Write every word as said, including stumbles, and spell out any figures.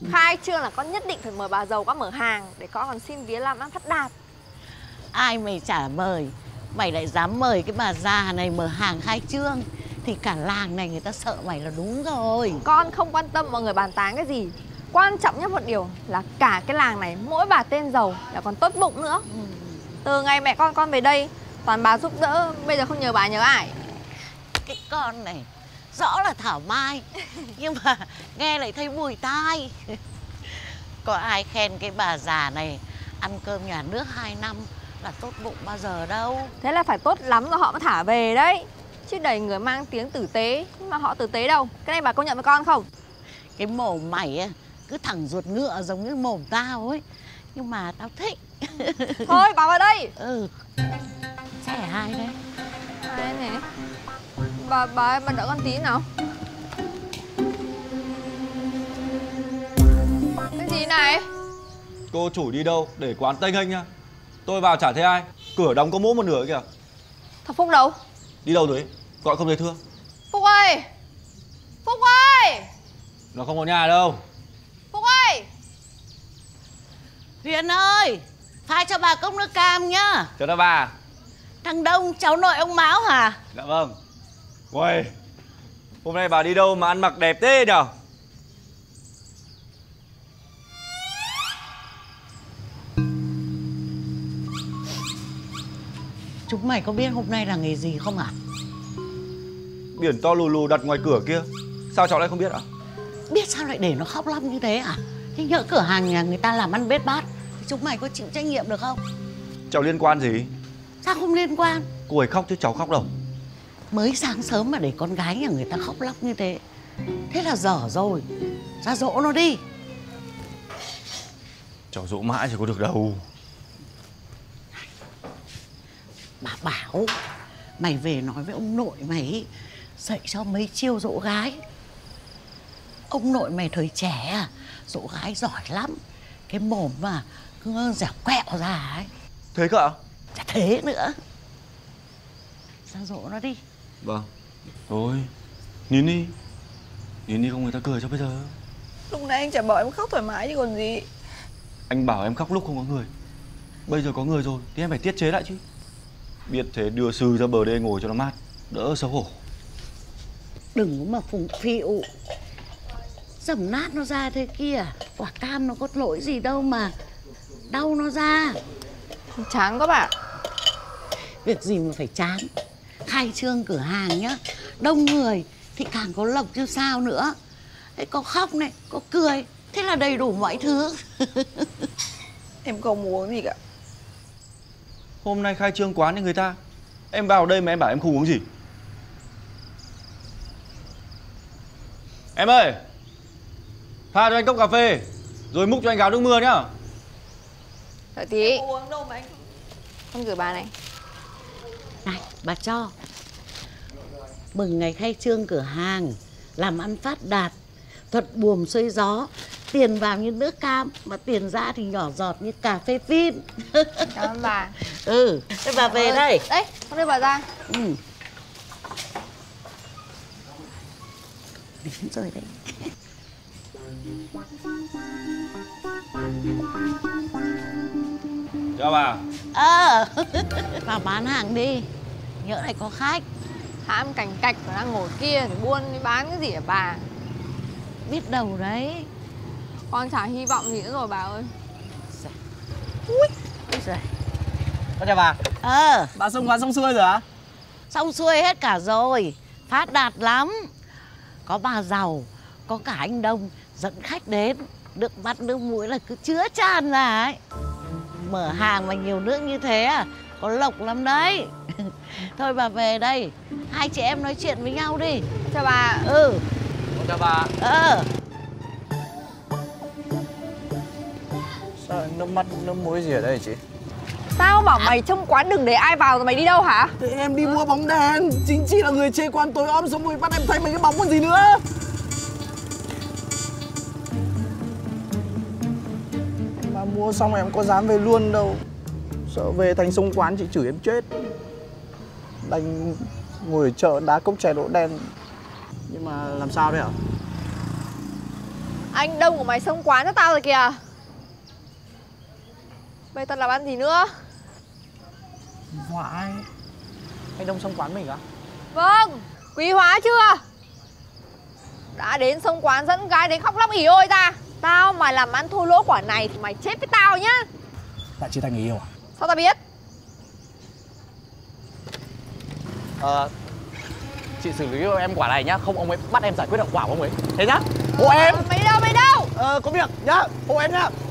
Khai trương là con nhất định phải mời bà giàu qua mở hàng, để con còn xin vía làm ăn phát đạt. Ai mày chả mời, mày lại dám mời cái bà già này mở hàng khai trương thì cả làng này người ta sợ mày là đúng rồi. Con không quan tâm mọi người bàn tán cái gì. Quan trọng nhất một điều là cả cái làng này mỗi bà tên giàu là còn tốt bụng nữa. ừ. Từ ngày mẹ con con về đây, toàn bà giúp đỡ, bây giờ không nhờ bà nhờ ai. Cái con này rõ là thảo mai nhưng mà nghe lại thấy mùi tai. Có ai khen cái bà già này ăn cơm nhà nước hai năm là tốt bụng bao giờ đâu. Thế là phải tốt lắm rồi họ mới thả về đấy. Chứ đầy người mang tiếng tử tế, nhưng mà họ tử tế đâu. Cái này bà công nhận với con không? Cái mồm mày ấy, cứ thẳng ruột ngựa giống như mồm tao ấy. Nhưng mà tao thích. Thôi bà vào đây. Ừ. Xe ai đấy? Ai này? Bà, bà, bà đợi con tí nào. Cái gì này? Cô chủ đi đâu để quán tênh nghênh nha. Tôi vào chả thấy ai. Cửa đóng có mỗi một nửa kìa. Thằng Phúc đâu? Đi đâu rồi? Gọi không thấy thưa. Phúc ơi! Phúc ơi! Nó không có nhà đâu. Phúc ơi! Huyền ơi! Pha cho bà cốc nước cam nhá. Chào đó bà. Thằng Đông cháu nội ông Mão hả? Dạ vâng. Uầy, hôm nay bà đi đâu mà ăn mặc đẹp thế nhở? Chúng mày có biết hôm nay là ngày gì không ạ? À? Biển to lù lù đặt ngoài cửa kia. Sao cháu lại không biết ạ? À? Biết sao lại để nó khóc lóc như thế à? Thế nhỡ cửa hàng nhà người ta làm ăn bết bát thì chúng mày có chịu trách nhiệm được không? Cháu liên quan gì? Sao không liên quan? Cô ấy khóc chứ cháu khóc đâu. Mới sáng sớm mà để con gái nhà người ta khóc lóc như thế, thế là dở rồi. Ra dỗ nó đi. Cháu dỗ mãi thì có được đâu. Bà bảo mày về nói với ông nội mày dạy cho mấy chiêu dỗ gái. Ông nội mày thời trẻ à, dỗ gái giỏi lắm. Cái mồm mà cứ dẻo quẹo ra ấy. Thế cơ ạ? Chả thế nữa. Ra dỗ nó đi. Vâng. Thôi, nín đi. Nín đi không người ta cười cho bây giờ. Lúc nãy anh chả bảo em khóc thoải mái chứ còn gì. Anh bảo em khóc lúc không có người. Bây giờ có người rồi thì em phải tiết chế lại chứ. Biết thế đưa sư ra bờ đê ngồi cho nó mát, đỡ xấu hổ. Đừng có mà phụng phịu. Dầm nát nó ra thế kia. Quả cam nó có lỗi gì đâu mà đau nó ra. Chán quá bà. Việc gì mà phải chán. Khai trương cửa hàng nhá, đông người thì càng có lộc chứ sao nữa. Thế có khóc này, có cười, thế là đầy đủ mọi thứ. Em không uống gì cả. Hôm nay khai trương quán cho người ta, em vào đây mà em bảo em không uống gì. Em ơi, pha cho anh cốc cà phê, rồi múc cho anh gáo nước mưa nhá. Đợi tí. Em không uống đâu mà anh. Con gửi bà này. Này, bà cho. Mừng ngày khai trương cửa hàng, làm ăn phát đạt, thuận buồm xuôi gió, tiền vào như nước cam, mà tiền ra thì nhỏ giọt như cà phê phin. Cảm ơn bà. Ừ, thế bà về đây. Đấy, con đưa bà ra. Ừ. Đến rồi đấy. Chào bà. Ờ, vào bán hàng đi, nhỡ này có khách. Hãm cành cạch và đang ngồi kia thì buôn đi bán cái gì hả bà? Biết đâu đấy. Con chả hy vọng gì nữa rồi bà ơi. Ui, giời. Con chào bà. Ờ. Bà xong quán xong xuôi rồi hả? Xong xuôi hết cả rồi. Phát đạt lắm. Có bà giàu, có cả anh Đông dẫn khách đến. Nước mắt nước mũi là cứ chứa tràn ra ấy. Mở hàng mà nhiều nước như thế à, có lộc lắm đấy. Thôi bà về đây, hai chị em nói chuyện với nhau đi. Chào bà. Ừ. Con chào bà. Ờ. Sao nước mắt nước mũi gì ở đây chị? Sao bảo mày trong quán đừng để ai vào rồi mày đi đâu hả? Thì em đi mua bóng đèn. Chính chị là người chê quán tối om xong rồi bắt em thay mấy cái bóng còn gì nữa. Mà mua xong em có dám về luôn đâu. Sợ về thành xung quán chị chửi em chết. Đành ngồi ở chợ đá cốc chè đỗ đen. Nhưng mà làm sao đấy hả? Anh Đông của mày xông quán cho tao rồi kìa. Bây tao làm ăn gì nữa? Vãi. Anh Đông xông quán mình à? Vâng, quý hóa chưa? Đã đến xông quán dẫn gái đến khóc lóc ỉ ôi ra. Tao mà làm ăn thua lỗ quả này thì mày chết với tao nhá. Lại chia tay người yêu à? Sao tao biết? Ờ, chị xử lý cho em quả này nhá, không ông ấy bắt em giải quyết hậu quả của ông ấy. Thế nhá. Hộ em. Mày đâu, mày đâu? Ờ, có việc nhá. Hộ em nhá.